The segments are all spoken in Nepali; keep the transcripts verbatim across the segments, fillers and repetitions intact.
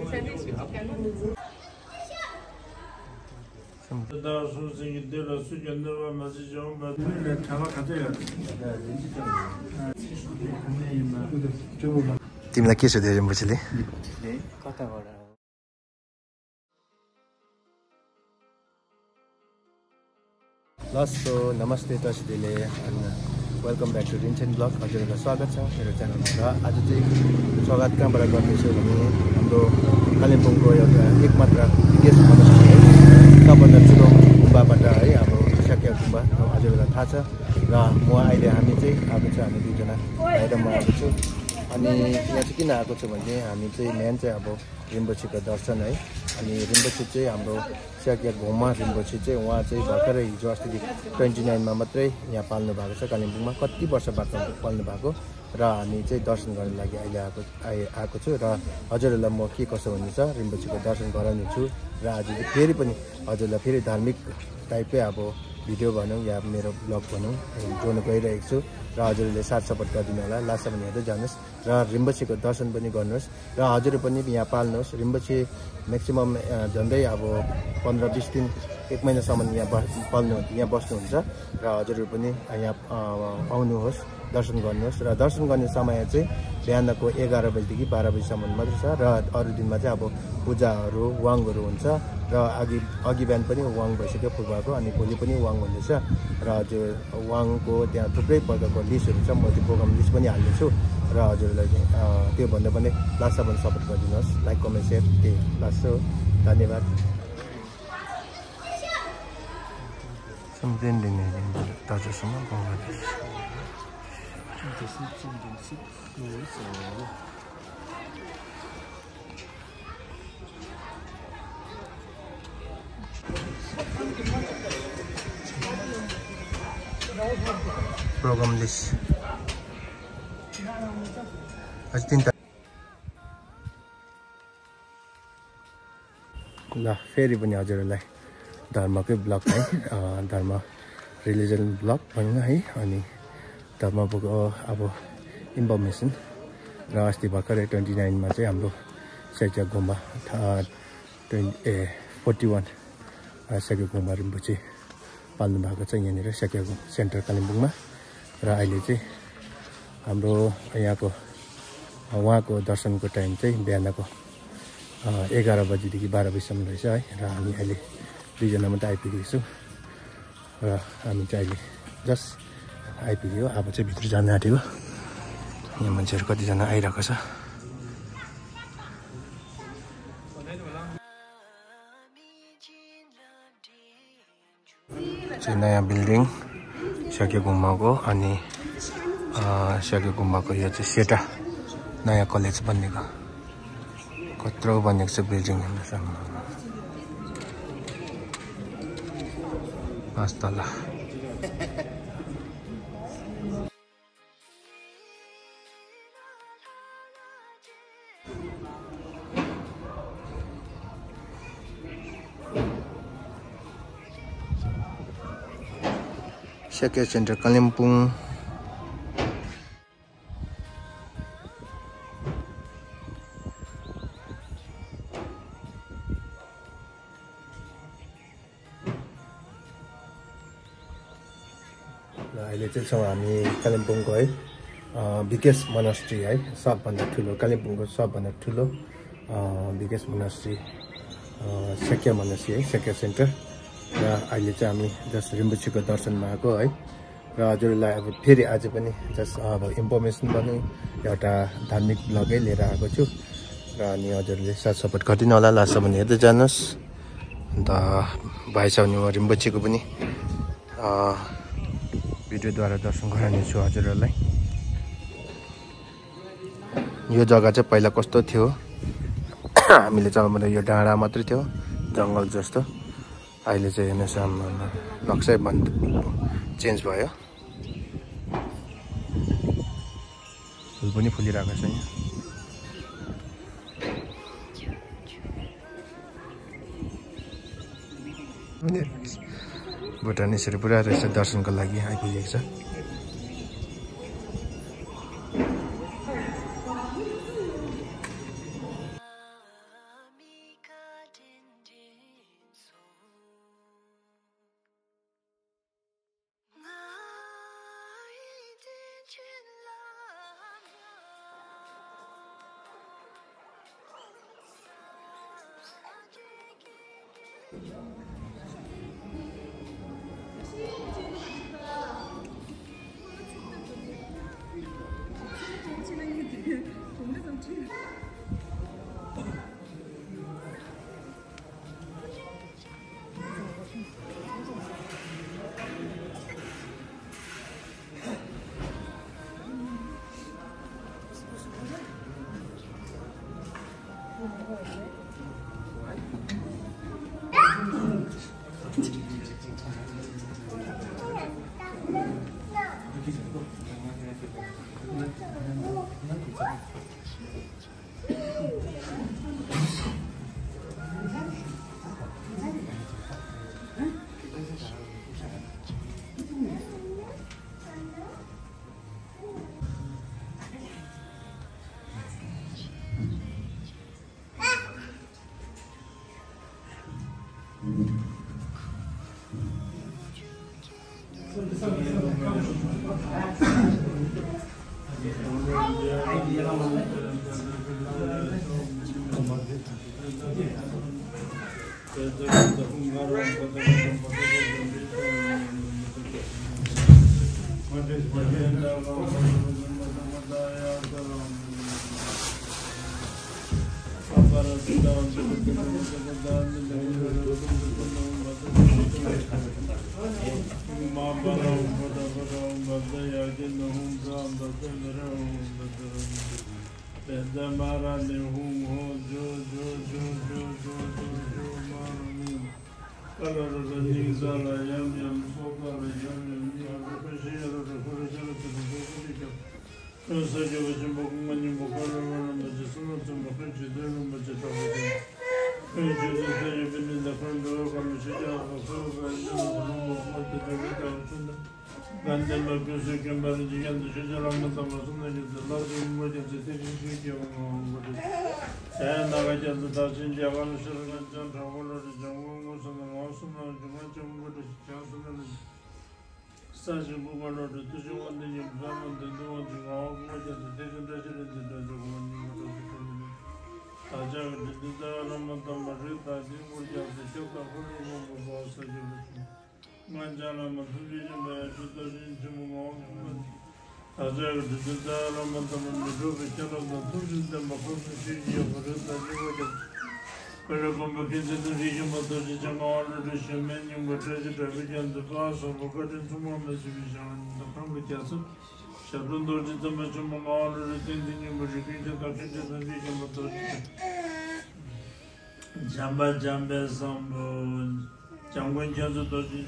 तिमीलाई के सोध्यो रिम्पोछेले? कताबाट लसो नमस्ते तस्बिरले welcome back to Rinchen blog. हजुरहरूलाई स्वागत छ मेरो च्यानलमा। र आज चाहिँ स्वागत कहाँबाट गर्दैछु भने हाम्रो कालिम्पोङको एउटा एकमात्र बिगेस्ट मोनेस्ट्री है, सबभन्दा ठुलो गुम्बाबाट है, हाम्रो स्याक्या गुम्बा हजुरहरूलाई थाहा छ। र म अहिले हामी चाहिँ आएको छ, हामी दुईजना भाइ र म आएको छु। अनि यहाँ चाहिँ किन आएको छु भने हामी चाहिँ मेन चाहिँ अब रिम्पोछेको दर्शन है। अनि रिम्पोछे चाहिँ हाम्रो स्याक्या घुममा रिम्पोछे चाहिँ उहाँ चाहिँ भर्खरै हिजो अस्ति ट्वेन्टी नाइनमा मात्रै यहाँ पाल्नु भएको छ कालिम्पोङमा, कति वर्ष बाद पाल्नु भएको। र हामी चाहिँ दर्शन गर्नु लागि अहिले आएको आएको छु। र हजुरहरूलाई म के कसो हुनेछ रिम्पोछेको दर्शन गराउने छु। र आज चाहिँ फेरि पनि हजुरलाई फेरि धार्मिक टाइपकै अब भिडियो भनौँ या मेरो ब्लग भनौँ जोड्न गइरहेको छु। र हजुरहरूले साथ सपोर्ट गरिदिनु होला, लास्टसम्म हेर्दै जानुहोस् र रिम्पोछेको दर्शन पनि गर्नुहोस्। र हजुर पनि यहाँ पाल्नुहोस्। रिम्पोछे म्याक्सिमम् झन्डै अब पन्ध्र बिस दिन एक महिनासम्म यहाँ बस् पाल्नु यहाँ बस्नुहुन्छ। र हजुरहरू पनि यहाँ आउनुहोस्, दर्शन गर्नुहोस्। र दर्शन गर्ने समय चाहिँ बिहानको एघार बजीदेखि बाह्र बजीसम्म मात्रै छ। र अरू दिनमा चाहिँ अब पूजाहरू वाङहरू हुन्छ। र अघि अघि बिहान पनि वाङ भइसक्यो फुर्बाको, अनि भोलि पनि वाङ हुँदैछ। र हजुर वाङको त्यहाँ थुप्रै प्रकारको लिस्टहरू छ, म त्यो प्रोग्राम लिस्ट पनि हाल्नेछु। र हजुरलाई त्यो भन्दा पनि लास्टसम्म सपोर्ट गरिदिनुहोस्, लाइक कमेन्ट सेयर त्यही लास्ट हो। धन्यवाद। प्रोग्राम लिस्ट आज तिनवटा ल फेरि पनि हजुरहरूलाई धर्मकै ब्लग है, धर्म रिलिजन ब्लग भनौँ न है। अनि धर्मको अब इन्फर्मेसन। र अस्ति भर्खरै ट्वेन्टी नाइनमा चाहिँ हाम्रो स्याक्या गुम्बा twenty A forty one Sakya गुम्बा रिम्पोछे पाल्नु भएको छ यहाँनिर स्याक्या सेन्टर कालिम्पोङमा। र अहिले चाहिँ हाम्रो यहाँको उहाँको दर्शनको टाइम चाहिँ बिहानको एघार बजीदेखि बाह्र बजीसम्म रहेछ है। र हामी अहिले दुईजना मात्रै आइपुगेको छु। र हामी चाहिँ अहिले जस्ट आइपुग्यो, अब चाहिँ भित्र जान आँटेको। यहाँ मान्छेहरू कतिजना आइरहेको छ। चाहिँ नयाँ बिल्डिङ स्याक्या गुम्बाको। अनि स्याक्या गुम्बाको यो चाहिँ सेटा नयाँ कलेज बनिएको, कत्रो बनिएको छ बिल्डिङ हेर्नुहोस्। पाँच तला स्याक्या सेन्टर कालिम्पोङ। अहिले चाहिँ छौँ हामी कालिम्पोङको है बिगेस्ट मोनास्ट्री है, सबभन्दा ठुलो कालिम्पोङको सबभन्दा ठुलो बिगेस्ट मोनास्ट्री स्याक्या मोनास्ट्री है, स्याक्या सेन्टर। र अहिले चाहिँ हामी जस्ट रिम्पोछेको दर्शनमा आएको है। र हजुरलाई अब फेरि आज पनि जस्ट अब इन्फर्मेसन पनि एउटा धार्मिक ब्लगै लिएर आएको छु। र अनि हजुरले साथ सपोर्ट गरिदिनु होला, लास्टसम्म हेर्दै जानुहोस्। अन्त भाइ छ भने म रिम्पोछेको पनि भिडियोद्वारा दर्शन गराउने छु हजुरहरूलाई। यो जग्गा चाहिँ पहिला कस्तो थियो हामीले चाहिँ यो डाँडा मात्रै थियो, जङ्गल जस्तो। अहिले चाहिँ हेर्नुहोस् नक्सै बन्द चेन्ज भयो, फुल पनि फुलिरहेको छ यहाँ। भुटानिसहरू पुरा रहेछ दर्शनको लागि आइपुगेको छ। Jamba Jamba Sambo Jangwen Jazu Doji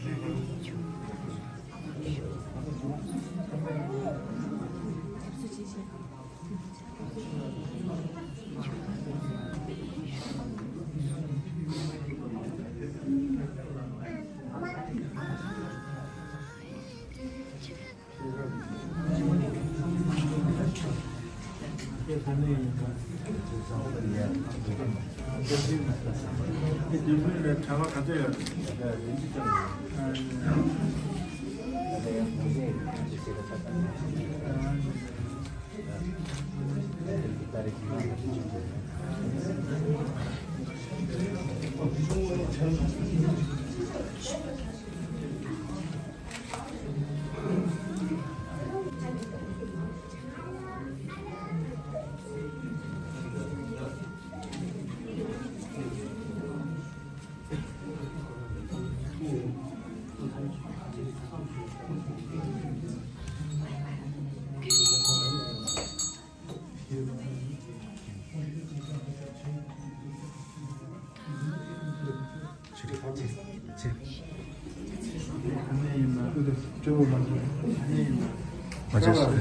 맞았어요.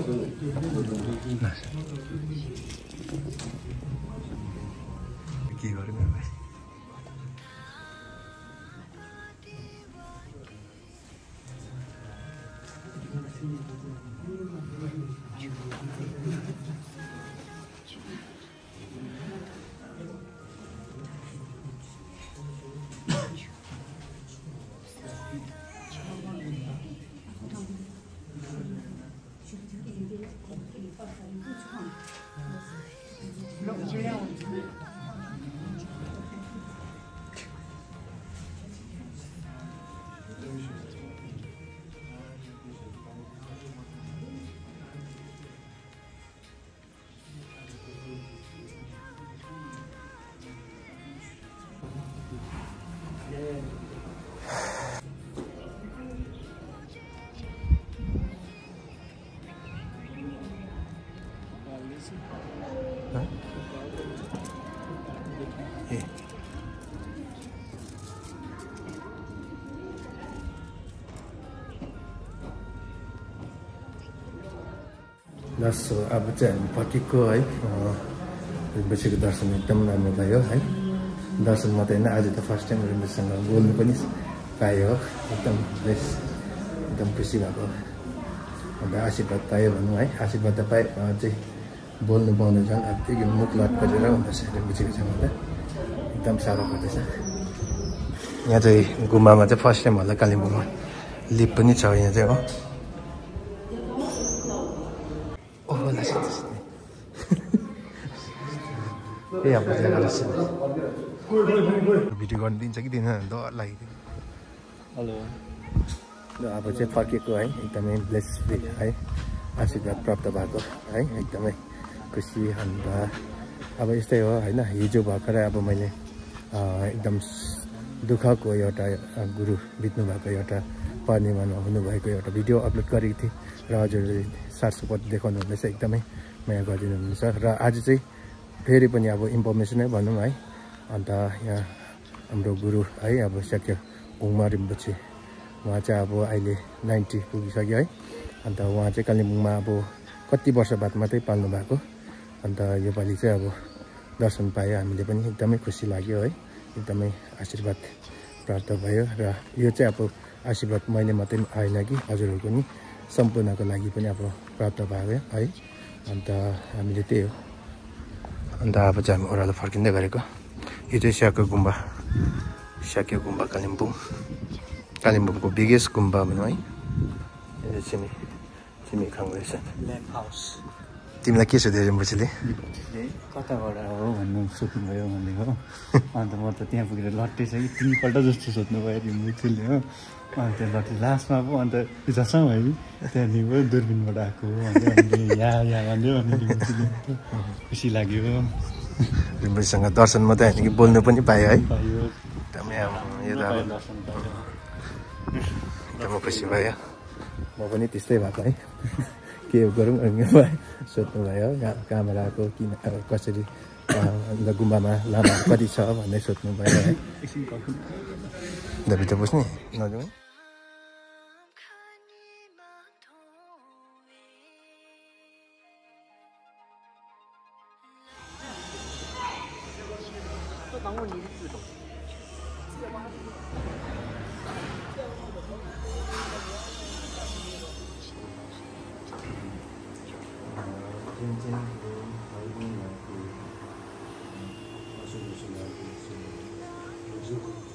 이렇게 걸으면 Hah? Eh. Last अब चाहिँ हामी फर्केको है रिम्पोछेको दर्शन एकदम राम्रो भयो है दर्शन मात्रै होइन आज त फर्स्ट टाइम रिम्पोछेसँग बोल्नु पनि पायो एकदम बेस एकदम खुसी भएको अन्त आशीर्वाद पायो भनौँ है आशीर्वाद त पाएँ चाहिँ बोल्नु पाउनु झन् अत्तिकै मुख लट गरेर हुँदैछ रिम्पोछेको सँग त एकदम साह्रो पर्दैछ यहाँ चाहिँ गुम्बामा चाहिँ फर्स्ट टाइम होला कालिम्पोङमा लिप पनि छ यहाँ चाहिँ हो ए अब भिडियो गर्नु दिन्छ कि दिँदैन डर लागिदियो हेलो अब चाहिँ फर्केको है एकदमै ब्लेस है आशीर्वाद प्राप्त भएको है एकदमै खुसी अन्त अब यस्तै हो होइन हिजो भर्खरै अब मैले एकदम दुःखको एउटा गुरु बित्नु भएको एउटा पूर्णिमा हुनुभएको एउटा भिडियो अपलोड गरेको थिएँ र हजुरले साथ सपोर्ट देखाउनु हुँदैछ एकदमै माया गरिदिनु हुँदैछ र आज चाहिँ फेरि पनि अब इन्फर्मेसनै भनौँ है अन्त यहाँ हाम्रो गुरु है अब सक्य उमा रिम्पोछे उहाँ चाहिँ अब अहिले नाइन्टी पुगिसक्यो है अन्त उहाँ चाहिँ कालिम्पोङमा अब कति वर्ष बाद मात्रै पाल्नु भएको अन्त योपालि चाहिँ अब दर्शन पायो हामीले पनि एकदमै खुसी लाग्यो है एकदमै आशीर्वाद प्राप्त भयो र यो चाहिँ अब आशीर्वाद मैले मात्रै आएन कि हजुरहरूको पनि सम्पूर्णको लागि पनि अब प्राप्त भयो है अन्त हामीले त्यही हो अन्त अब चाहिँ हामी ओह्रालो फर्किँदै गरेको यो चाहिँ स्याक्यो गुम्बा स्याक्यो गुम्बा कालिम्पोङ कालिम्पोङको बिगेस्ट गुम्बा भनौँ है यो चाहिँ चिमी खाङ रहेछ ल्याम्प हाउस तिमीलाई के सोध्यो रिम्पोछेले कताबाट हो भन्नु सोध्नुभयो भनेको अन्त म त त्यहाँ पुगेर लट्टै छ कि तिनपल्ट जस्तो सोध्नु भयो रिम्पोछेले हो अन्त त्यो लट्टै लास्टमा पो अन्त जसमा है त्यहाँदेखि पो दुर्बिनबाट आएको अन्त या या भन्यो अनि रिम्पोछेले खुसी लाग्यो रिम्पोछेसँग दर्शन मात्रै होइन कि बोल्नु पनि पायो है पायो एकदमै अब यो त अब दर्शन पायो एकदमै खुसी भयो म पनि त्यस्तै भएको है के गरौँ भयो सोध्नु भयो कहाँबाट आएको किन कसरी अन्त गुम्बामा लामाहरू कति छ भन्दै सोध्नु भयो है भित्र बुझ्ने नजाउँ Thank you.